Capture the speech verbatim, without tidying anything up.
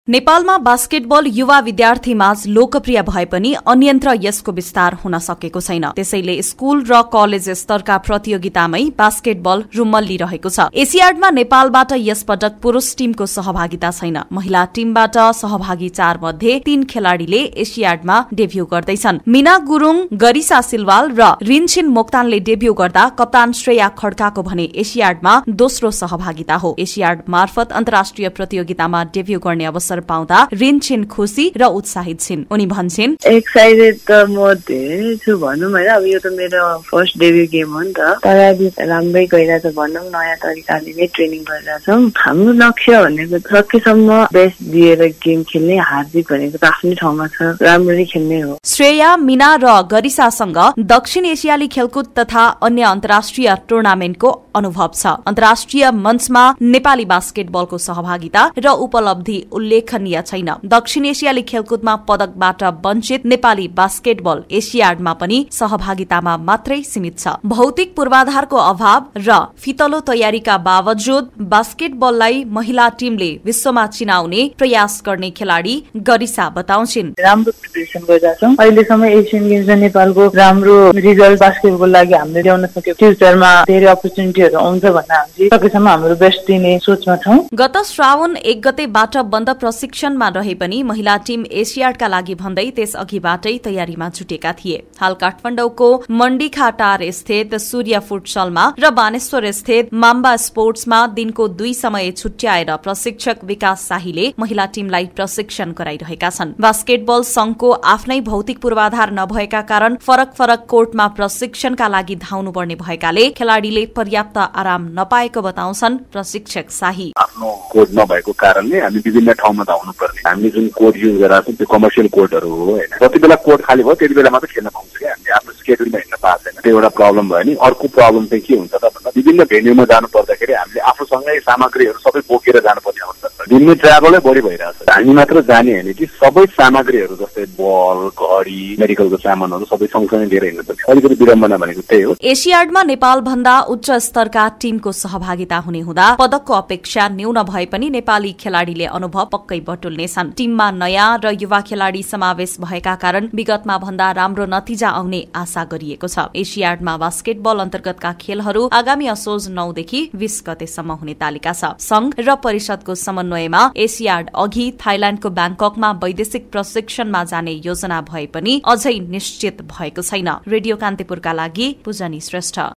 नेपालमा बास्केटबल युवा विद्यार्थीमाझ लोकप्रिय भए पनि अन्यत्र यसको विस्तार हुन सकेको छैन। त्यसैले स्कूल र कलेज स्तरका प्रतियोगितामै बास्केटबल रुमल्लिरहेको छ। एसियाडमा नेपालबाट यसपटक पुरूष टीमको सहभागिता छैन। महिला टीमबाट सहभागी चार मध्ये तीन खेलाड़ीले एसियाडमा डेब्यू गर्दैछन्। मीना गुरुङ, गरिसा सिलवाल र रिन्छिन मोक्तानले डेब्यू गर्दा कप्तान श्रेया खड्काको भने एसियाडमा दोस्रो सहभागिता हो। एसियाड मार्फत अन्तर्राष्ट्रिय प्रतियोगितामा डेब्यू गर्ने अवसर पाउँदा रिन्छिन खुशी र उत्साहित छिन्। उनी भन्छन्, एक्साइटेड त म धेरै छु भनौँ हैन। अब यो त मेरो फर्स्ट डेब्यू गेम हो नि त। तयारी राम्रै गइरहेछ भनौँ, नयाँ तरिकाले नै ट्रेनिङ गरिरहेछौँ। हाम्रो लक्ष्य भनेको सकेसम्म बेस्ट दिएर गेम खेल्ने, हार जित भनेको त आफ्नै ठाउँमा छ, राम्ररी खेल्ने हो। श्रेया, मीना र गरिसासँग दक्षिण एसियाली खेलकुद तथा अन्य अन्तर्राष्ट्रिय टुर्नामेन्टको अनुभव छ। अन्तर्राष्ट्रिय मञ्चमा नेपाली बास्केटबलको सहभागिता र उपलब्धि उल्लेखनीय छैन। दक्षिण एसियाली खेलकुदमा पदकबाट वञ्चित नेपाली बास्केटबल एसियाडमा पनि सहभागितामा मात्रै सीमित छ। भौतिक पूर्वाधारको अभाव र फितलो तयारीका बावजुद बास्केटबललाई महिला टीमले विश्वमा चिनाउने प्रयास गर्ने खेलाड़ी गरिसा बताउँछिन्। राम्रो प्रिपरेसन गरिरहेछौँ। अहिलेसम्म एसियन गेम्समा नेपालको राम्रो रिजल्ट बास्केटबलको लागि हामीले ल्याउन सक्यौँ। फ्युचरमा धेरै अपर्च्युनिटीहरू आउँछ भन्ने हामी सकेसम्म हाम्रो बेस्ट दिने सोचमा छौँ। गत श्रावण एक गतेबाट बन्द प्रशिक्षणमा रहे पनि महिला टीम एसियाडका लागि भन्दै त्यस अघिबाटै तयारीमा जुटेका थिए। हाल काठमाडौँको मण्डीखाटार स्थित सूर्य फुटसलमा र बानेश्वर स्थित माम्बा स्पोर्ट्समा दिनको दुई समय छुट्याएर प्रशिक्षक विकास शाहीले महिला टीमलाई प्रशिक्षण गराइरहेका छन्। बास्केटबल संघको आफ्नै भौतिक पूर्वाधार नभएका कारण फरक फरक कोर्टमा प्रशिक्षणका लागि धाउनुपर्ने भएकाले खेलाड़ीले पर्याप्त आराम नपाएको बताउँछन् प्रशिक्षक शाही। आफ्नो कोर्ट नभएको कारणले हामी विभिन्न ठाउँमा धाउनु पर्ने। हामीले जुन कोर्ट युज गरेर छौँ त्यो कमर्सियल कोर्टहरू हो हैन। जति बेला कोर्ट खाली भयो त्यति बेला मात्र खेल्न पाउँछ क्या। हामीले आफ्नो स्केड्युलमा हिँड्न पाएको छैन। त्यो एउटा प्रब्लम भयो नि। अर्को प्रब्लम चाहिँ के हुन्छ त भन्दा विभिन्न भेन्यूमा जानु पर्दाखेरि हामीले आफूसँगै सामग्रीहरू सबै बोकेर जानुपर्ने अवस्था छ। दिनमै ट्राभलै बढी भइरहेछ। हामी मात्र जाने होइन कि सबै सामग्रीहरू जस्तै बल, घडी, मेडिकलको सामानहरू सबै सँगसँगै लिएर हिँड्नुपर्छ। अलिकति विडम्बना भनेको त्यही हो। एसियाडमा नेपाल भन्दा उच्च स्तरका टीमको सहभागिता हुने हुँदा पदकको अपेक्षा न्यून भए पनि नेपाली खेलाड़ीले अनुभव पक्कै बटुल्नेछन्। टीममा नयाँ र युवा खेलाड़ी समावेश भएका कारण विगतमा भन्दा राम्रो नतिजा आउने आशा गरिएको छ। एसियाडमा बास्केटबल अन्तर्गतका खेलहरू आगामी असोज नौदेखि बीस गतेसम्म हुने तालिका छ। संघ र परिषदको समन्वयमा एसियाड अघि थाइल्याण्डको ब्याङ्ककमा वैदेशिक प्रशिक्षणमा जाने योजना भए पनि अझै निश्चित भएको छैन। रेडियो कान्तिपुरका लागि पूजनी श्रेष्ठ।